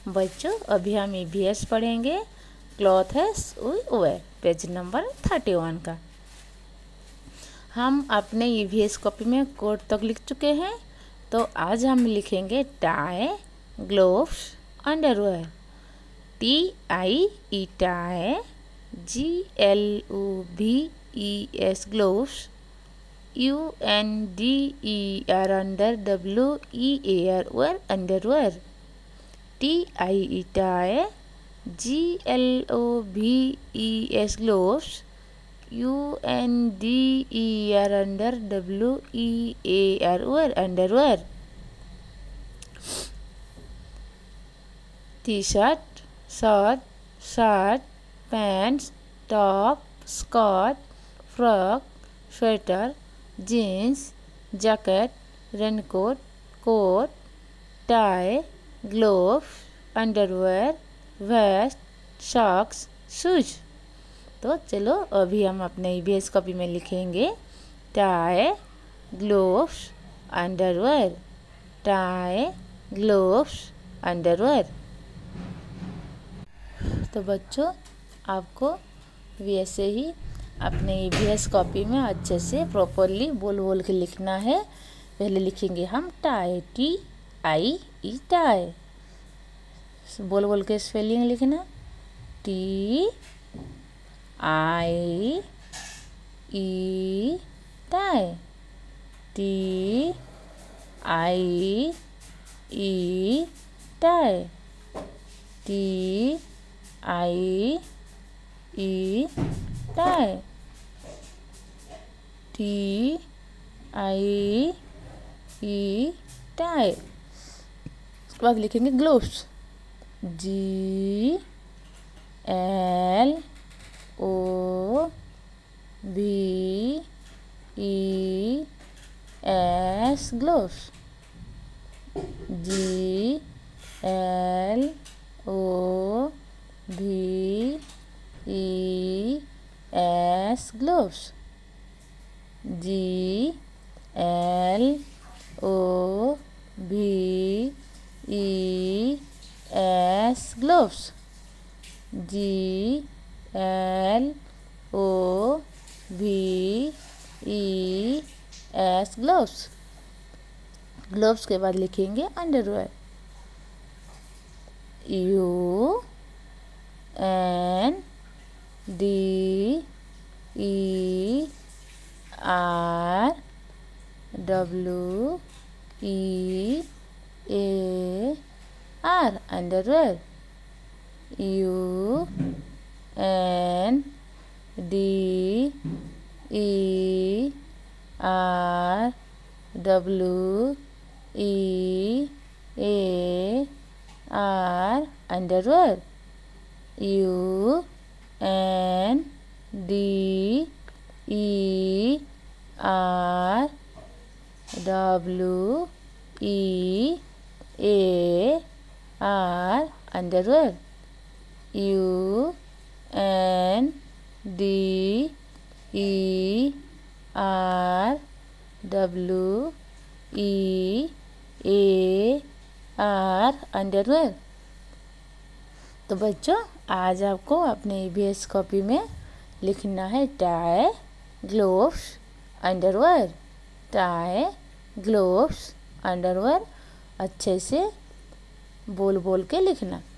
बच्चों अभी हम ईवीएस पढ़ेंगे क्लॉथ्स वेयर, पेज नंबर 31 का। हम अपने ईवीएस कॉपी में कोड तक लिख चुके हैं, तो आज हम लिखेंगे tie, gloves, underwear. TIE tie, GLOVES gloves, UNDER under, WEAR wear underwear. TIE tie, GLOVES gloves, UNDER under, WEAR wear underwear. T shirt, shirt, pants, top, skirt, frock, sweater, jeans, jacket, raincoat, coat, tie, glove, underwear, vest, socks, shoes. तो चलो अभी हम अपने EVS copy में लिखेंगे tie, gloves, underwear, tie, gloves, underwear. तो बच्चों आपको वैसे ही अपने ईवीएस कॉपी में अच्छे से प्रॉपरली बोल के लिखना है। पहले लिखेंगे हम टाई, TIE टाई। बोल के स्पेलिंग लिखना, TIE tie, TIE tie, TIE tie, TIE tie. उसके बाद लिखेंगे gloves, GLOVES gloves, GLOVES gloves, GLOVES gloves, GLOVES gloves. Gloves के बाद लिखेंगे underwear, UNDERWEAR underwear, UNDERWEAR underwear, UNDERWEAR underwear, UNDERWEAR underwear. तो बच्चों आज आपको अपने ईवीएस कॉपी में लिखना है tie, gloves, underwear, tie, gloves, underwear. अच्छे से बोल के लिखना।